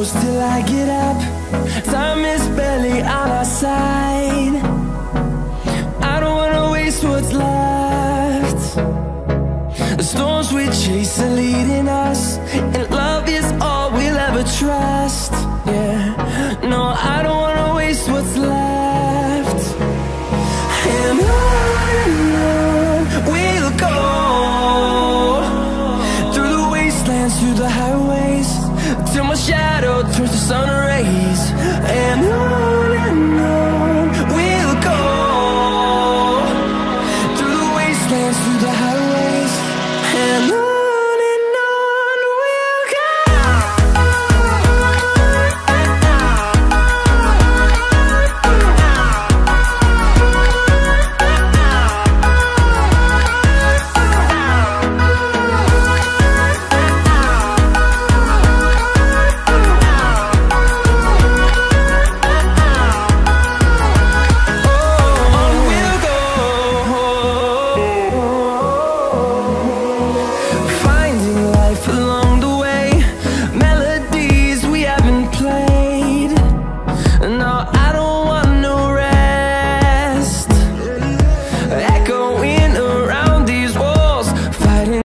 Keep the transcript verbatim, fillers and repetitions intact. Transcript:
close till I get up. Time is barely on our side. I don't wanna waste what's left. The storms we chase are leading us.